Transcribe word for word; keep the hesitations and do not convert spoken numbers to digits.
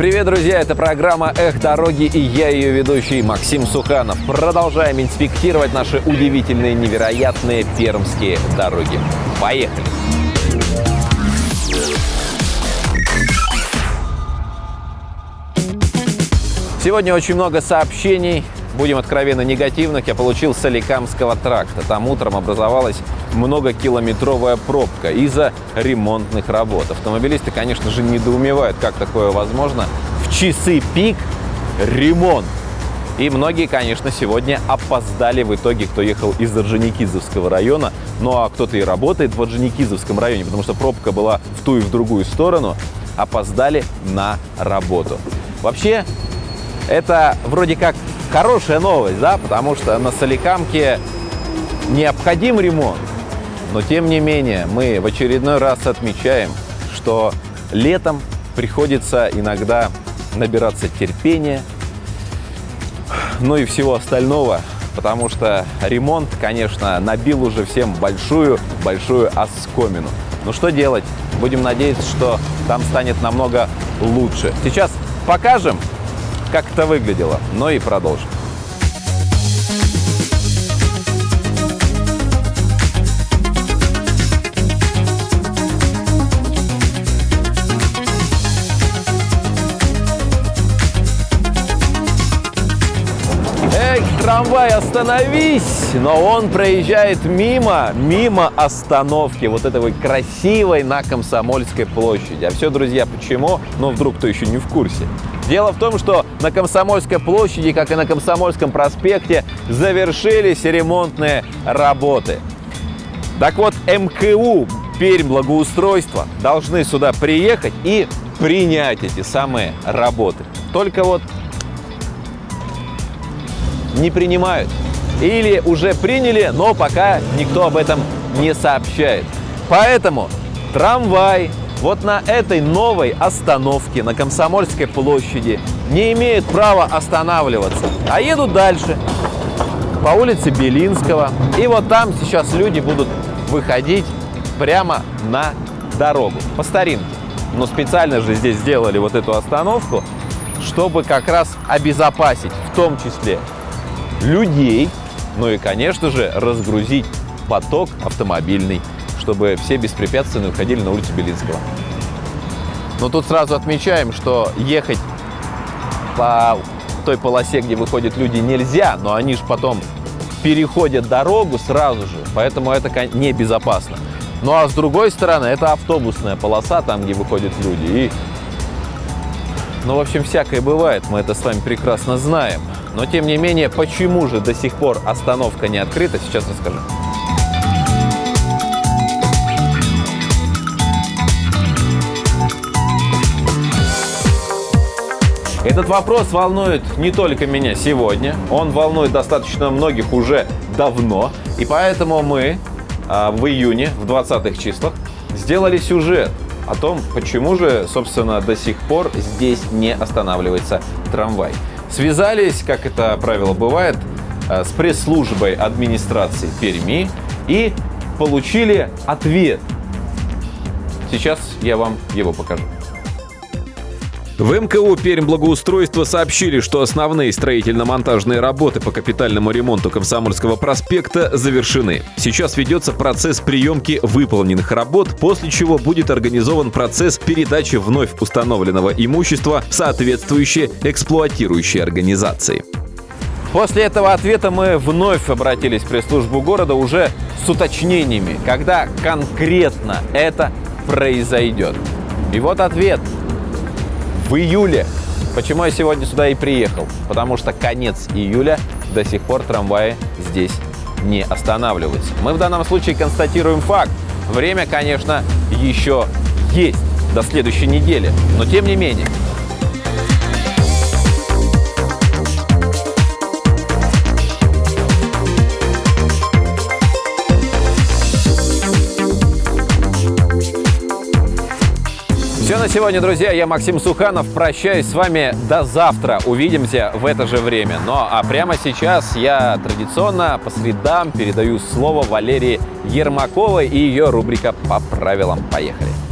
Привет, друзья! Это программа «Эх, дороги» и я ее ведущий Максим Суханов. Продолжаем инспектировать наши удивительные, невероятные пермские дороги. Поехали! Сегодня очень много сообщений, будем откровенно негативных, я получил с Соликамского тракта. Там утром образовалась многокилометровая пробка из-за ремонтных работ. Автомобилисты, конечно же, недоумевают, как такое возможно. В часы пик ремонт. И многие, конечно, сегодня опоздали в итоге, кто ехал из Орджоникидзевского района. Ну а кто-то и работает в Орджоникидзевском районе, потому что пробка была в ту и в другую сторону, опоздали на работу. Вообще, это вроде как хорошая новость, да, потому что на Соликамке необходим ремонт. Но тем не менее, мы в очередной раз отмечаем, что летом приходится иногда набираться терпения, ну и всего остального, потому что ремонт, конечно, набил уже всем большую-большую оскомину. Ну что делать? Будем надеяться, что там станет намного лучше. Сейчас покажем, как это выглядело, но и продолжим. Эх, трамвай, остановись! Но он проезжает мимо, мимо остановки вот этой вот красивой на Комсомольской площади. А все, друзья, почему? Ну, вдруг кто еще не в курсе. Дело в том, что на Комсомольской площади, как и на Комсомольском проспекте, завершились ремонтные работы. Так вот, эм ка у Пермь благоустройство должны сюда приехать и принять эти самые работы. Только вот не принимают. Или уже приняли, но пока никто об этом не сообщает. Поэтому трамвай вот на этой новой остановке на Комсомольской площади не имеют права останавливаться, а едут дальше по улице Белинского. И вот там сейчас люди будут выходить прямо на дорогу по старинке. Но специально же здесь сделали вот эту остановку, чтобы как раз обезопасить в том числе людей, ну и, конечно же, разгрузить поток автомобильный, чтобы все беспрепятственно выходили на улицу Белинского. Но тут сразу отмечаем, что ехать по той полосе, где выходят люди, нельзя, но они же потом переходят дорогу сразу же, поэтому это небезопасно. Ну а с другой стороны, это автобусная полоса, там, где выходят люди. И, ну, в общем, всякое бывает, мы это с вами прекрасно знаем. Но, тем не менее, почему же до сих пор остановка не открыта, сейчас расскажу. Этот вопрос волнует не только меня сегодня, он волнует достаточно многих уже давно. И поэтому мы а, в июне, в двадцатых числах, сделали сюжет о том, почему же, собственно, до сих пор здесь не останавливается трамвай. Связались, как это правило бывает, с пресс-службой администрации Перми и получили ответ. Сейчас я вам его покажу. В эм ка у Пермь благоустройство сообщили, что основные строительно-монтажные работы по капитальному ремонту Комсомольского проспекта завершены. Сейчас ведется процесс приемки выполненных работ, после чего будет организован процесс передачи вновь установленного имущества в соответствующие эксплуатирующие организации. После этого ответа мы вновь обратились в пресс-службу города уже с уточнениями, когда конкретно это произойдет. И вот ответ. В июле. Почему я сегодня сюда и приехал? Потому что конец июля, до сих пор трамваи здесь не останавливаются. Мы в данном случае констатируем факт. Время, конечно, еще есть до следующей недели, но тем не менее. Все на сегодня, друзья. Я Максим Суханов. Прощаюсь с вами до завтра. Увидимся в это же время. Ну а прямо сейчас я традиционно по средам передаю слово Валерии Ермаковой и ее рубрика «По правилам». Поехали.